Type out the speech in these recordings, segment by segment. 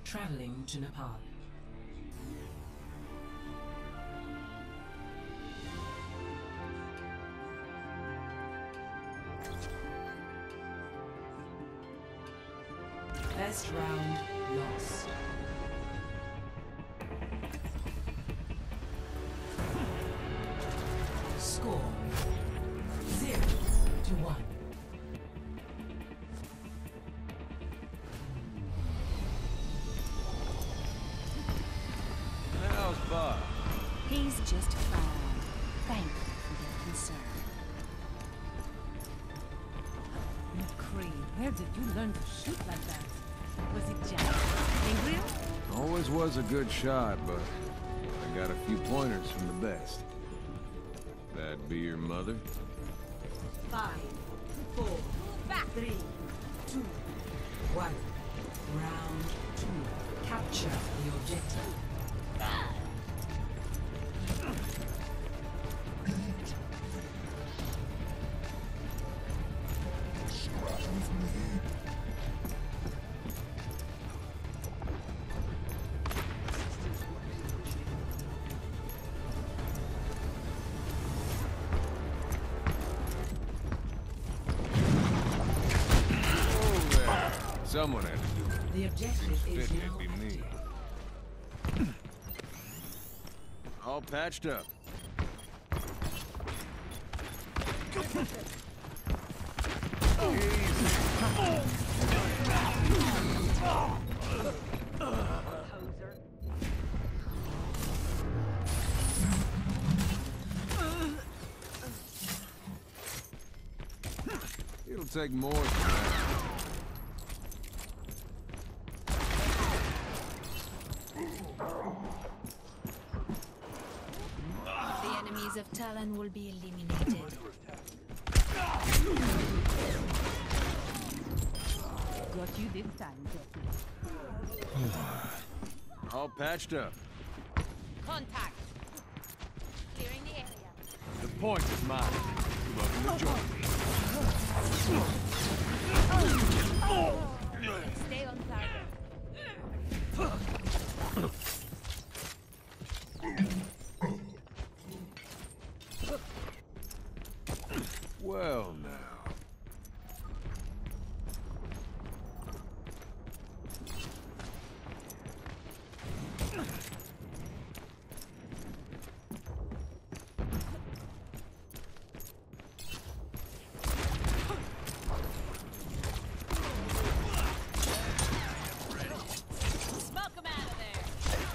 Traveling to Nepal. First round lost. Score 0-1. How's Bob? He's just fine. Thank you for your concern. McCree, where did you learn to shoot like that? Was it Jack? Angry? Always was a good shot, but I got a few pointers from the best. That be your mother? 5, 4, 3, 2, 1. Round 2. Capture the objective. Someone had to do it. The objective is Fitting now it'd be me. All patched up. It'll take more than that. The enemies of Talon will be eliminated. Got you this time, Jackie. All patched up. Contact! Clearing the area. The point is mine. Welcome to join me. Stay on target. Well, now. Smoke him out of there!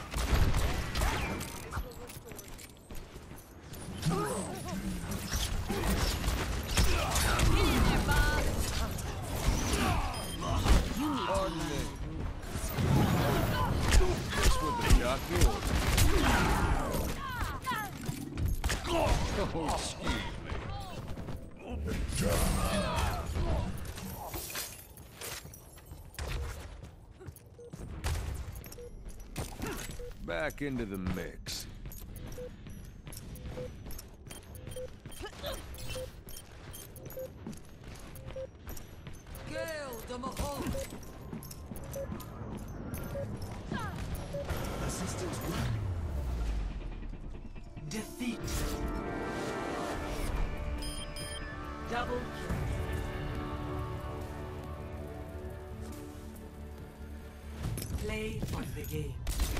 Get in there, Bob! You need Pardon me. Guess what the doctor ordered? Oh, excuse me. Back into the mix. Gale de Mahon. Assistance work. Defeat. Double kill. Play of the game.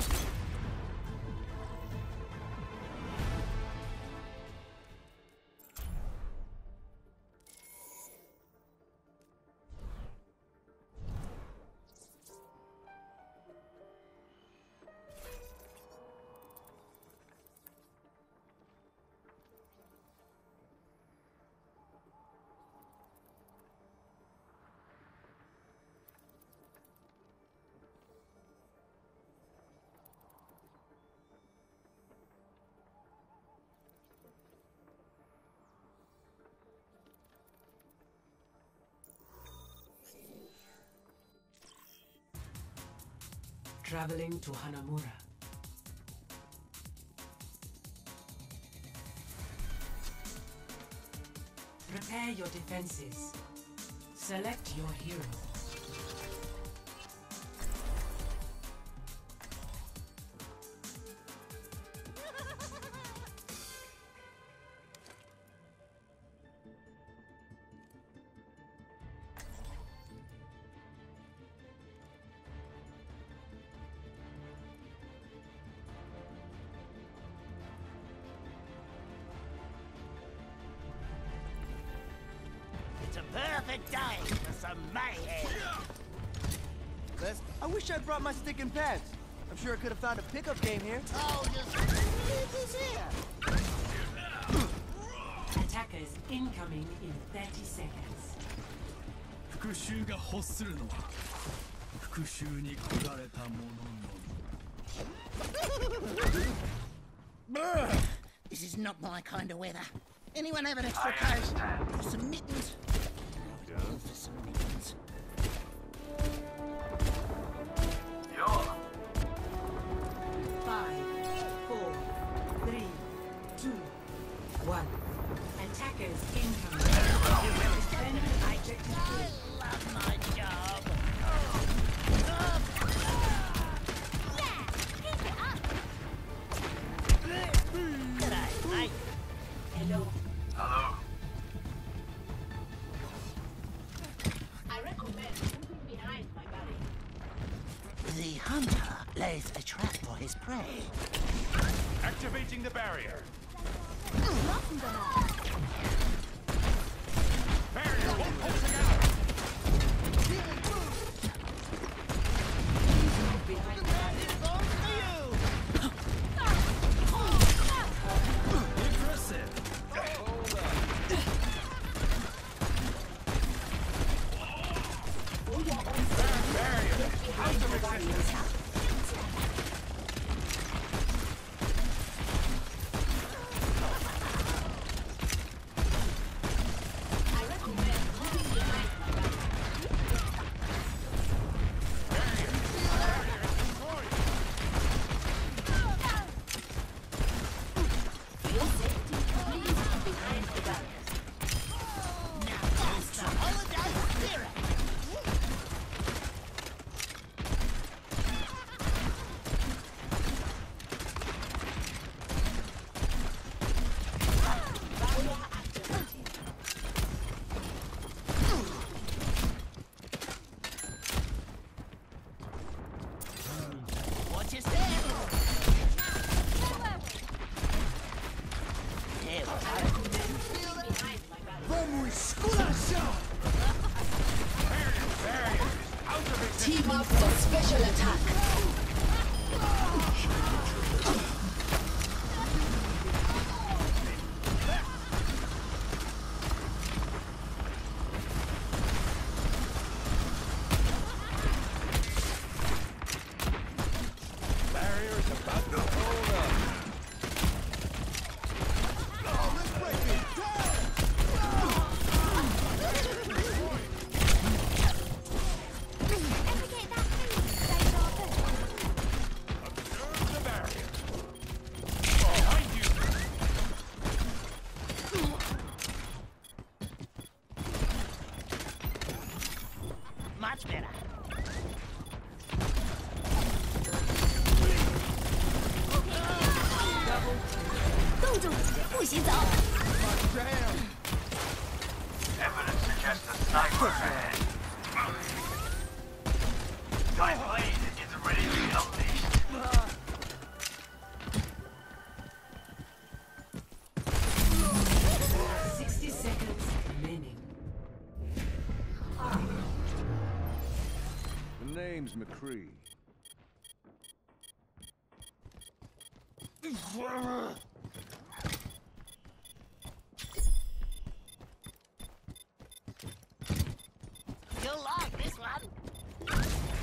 Traveling to Hanamura. Prepare your defenses. Select your hero. Perfect day for some mayhem. Best, I wish I'd brought my stick and pads. I'm sure I could have found a pickup game here. Oh, just leave this here. Attackers incoming in 30 seconds. 復讐が欲するのは復讐に来られた者のみ。 This is not my kind of weather. Anyone have an extra coat? Or some mittens? Go for some mittens. Five, four, three, two, one. Attackers incoming. Defend objective I B. love my job. G'day, mate. Hello. Hello. I recommend moving behind my body. The hunter lays a trap for his prey. Activating the barrier. Barrier won't hold together. Behind the body. Impressive. Barrier is out of existence. I recommend moving behind my body. For your safety, please move behind the barriers. Now that's the holiday spirit. Barrier activated. Watch your step. Here we go. I recommend moving behind my body. Barrier is out of existence. Team up for special attack. Barrier is about to hold up. Observe the barrier. Behind you. Much better. Evidence suggests a sniper ahead. My blade is ready to be unleashed. 60 seconds remaining. The name's McCree. You'll like this one.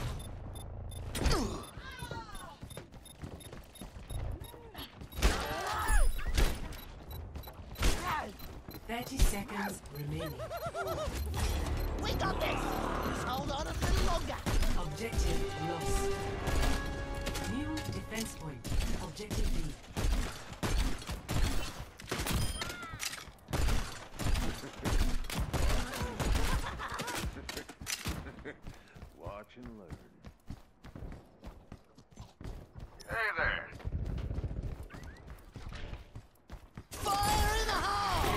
30 seconds remaining. We got this. Just hold on a little longer. Objective lost. New defense point. Objective B. Watch and learn. Hey there. Fire in the hole!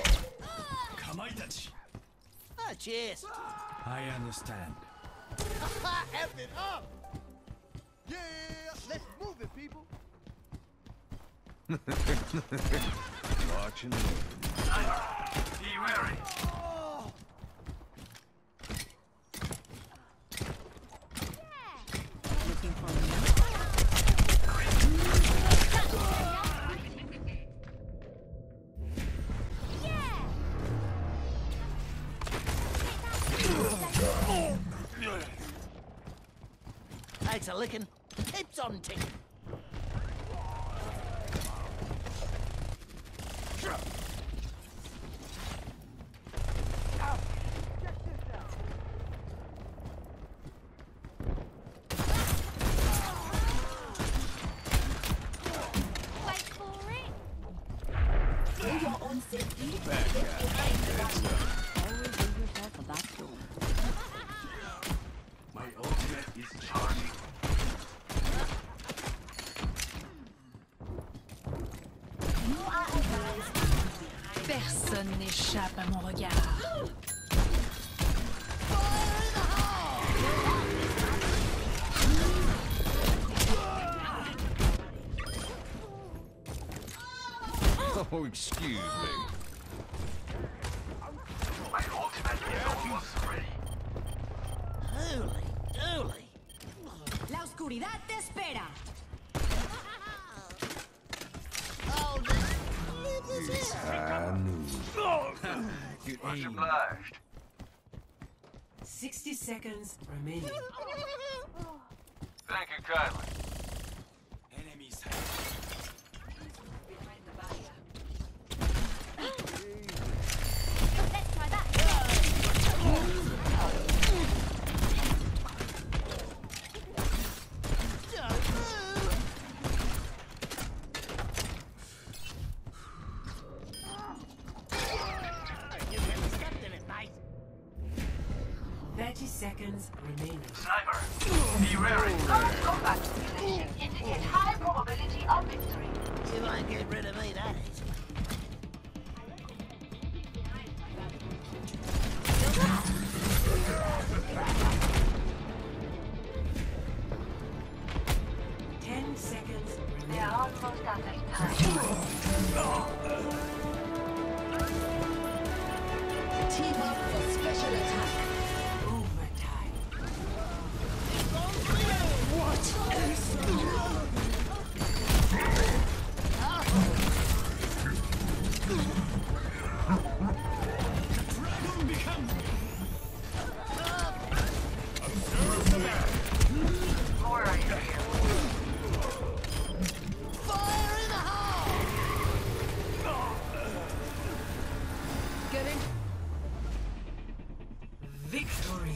Kamaitachi. Oh, cheers. I understand. F it up! Yeah, let's move it, people. Watch and look. Be wary. Looking for me? Takes a licking, keeps on ticking. Wait for it. For your own safety, Back out. always leave yourself a back door. My ultimate is charging. Personne n'échappe à mon regard. Oh, excuse me. My ultimate is almost ready. Holy dooly. La oscuridad te espera. Oh, leave this here. I knew. Good Much aim. obliged. 60 seconds remaining. Thank you kindly. Enemies Let's try that. You really stepped in it, mate. 30 seconds remaining. Sniper, be wary. Current combat simulations indicate high probability of victory. You won't get rid of me that easy. Ten seconds They remaining. are almost out of time. Team up for special attack. Overtime. More right here. Fire in the hole! Get in. Victory.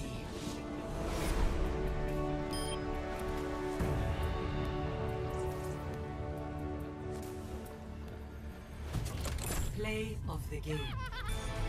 Play of the game.